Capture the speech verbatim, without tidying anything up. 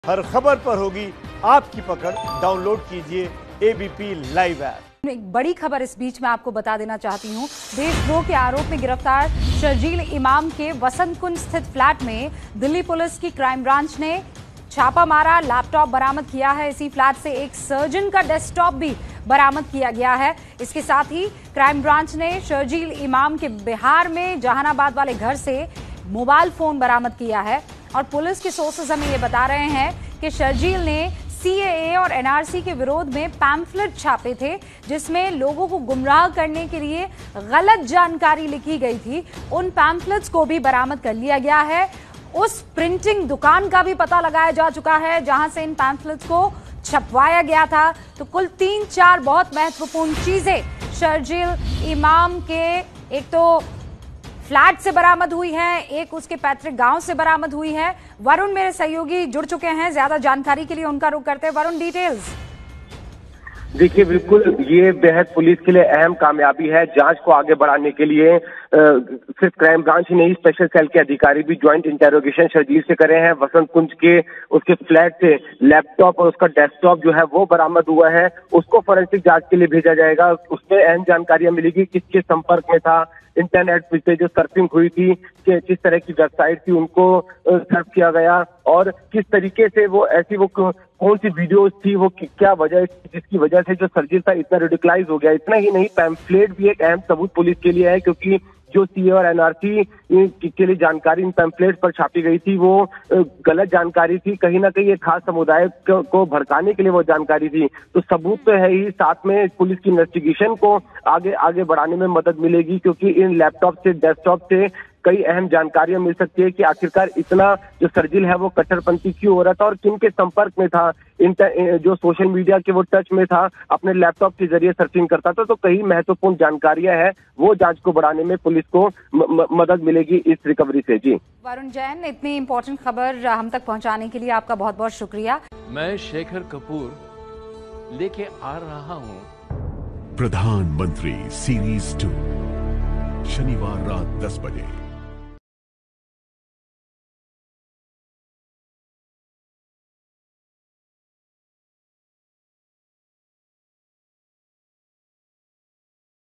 हर खबर पर होगी आपकी पकड़। डाउनलोड कीजिए एबीपी लाइव ऐप। एक बड़ी खबर इस बीच में आपको बता देना चाहती हूं। देशद्रोह के आरोप में गिरफ्तार शर्जील इमाम के वसंत कुंज स्थित फ्लैट में दिल्ली पुलिस की क्राइम ब्रांच ने छापा मारा, लैपटॉप बरामद किया है। इसी फ्लैट से एक सर्जन का डेस्कटॉप भी बरामद किया गया है। इसके साथ ही क्राइम ब्रांच ने शर्जील इमाम के बिहार में जहानाबाद वाले घर से मोबाइल फोन बरामद किया है। और पुलिस के सोर्सेज हमें ये बता रहे हैं कि शर्जील ने सीएए और एनआरसी के विरोध में पैम्फलेट छापे थे, जिसमें लोगों को गुमराह करने के लिए गलत जानकारी लिखी गई थी। उन पैम्फलेट्स को भी बरामद कर लिया गया है। उस प्रिंटिंग दुकान का भी पता लगाया जा चुका है जहां से इन पैम्फलेट्स को छपवाया गया था। तो कुल तीन चार बहुत महत्वपूर्ण चीजें शर्जील इमाम के एक तो फ्लैट से बरामद हुई है, एक उसके पैतृक गांव से बरामद हुई है। वरुण मेरे सहयोगी जुड़ चुके हैं, ज्यादा जानकारी के लिए उनका रुख करते हैं। वरुण, डिटेल्स। देखिए, बिल्कुल ये बेहद पुलिस के लिए अहम कामयाबी है। जांच को आगे बढ़ाने के लिए सिर्फ क्राइम ब्रांच ही नहीं, स्पेशल सेल के अधिकारी भी ज्वाइंट इंटेरोगेशन शर्जील से करे हैं। वसंत कुंज के उसके फ्लैट से लैपटॉप और उसका डेस्कटॉप जो है वो बरामद हुआ है। उसको फॉरेंसिक जांच के लिए भेजा जाएगा। उसमें अहम जानकारियां मिलेगी, किसके संपर्क में था, इंटरनेट पे जो सर्फिंग हुई थी, कि किस तरह की वेबसाइट थी उनको सर्फ किया गया, और किस तरीके से वो ऐसी वो कौन सी वीडियोस थी, वो क्या वजह जिसकी वजह से जो सर्जिल था इतना रिडिकुलाइज हो गया। इतना ही नहीं, पैम्फलेट भी एक अहम सबूत पुलिस के लिए है, क्योंकि जो सीए और एनआरसी के लिए जानकारी इन पैम्फलेट पर छापी गई थी वो गलत जानकारी थी। कहीं ना कहीं एक खास समुदाय को भड़काने के लिए वो जानकारी थी। तो सबूत तो है ही, साथ में पुलिस की इन्वेस्टिगेशन को आगे आगे बढ़ाने में मदद मिलेगी, क्योंकि इन लैपटॉप से, डेस्कटॉप से कई अहम जानकारियां मिल सकती है कि आखिरकार इतना जो सर्जिल है वो कट्टरपंथी क्यों हो रहा था और किन के संपर्क में था, इंटर जो सोशल मीडिया के वो टच में था, अपने लैपटॉप के जरिए सर्चिंग करता था। तो कई महत्वपूर्ण जानकारियां हैं, वो जांच को बढ़ाने में पुलिस को म, म, मदद मिलेगी इस रिकवरी से। जी वरुण जैन, इतनी इंपॉर्टेंट खबर हम तक पहुंचाने के लिए आपका बहुत बहुत शुक्रिया। मैं शेखर कपूर लेके आ रहा हूँ प्रधानमंत्री सीरीज टू, शनिवार रात दस बजे।